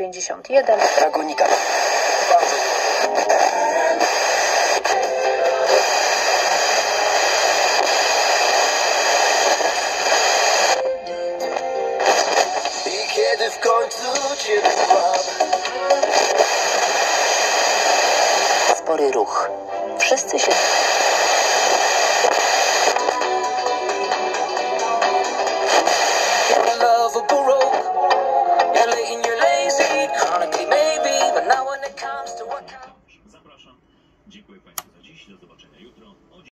251. Dragonika. I kiedy w końcu cię wysłam? Spory ruch. Wszyscy się... Zapraszam. Dziękuję Państwu za dziś. Do zobaczenia jutro.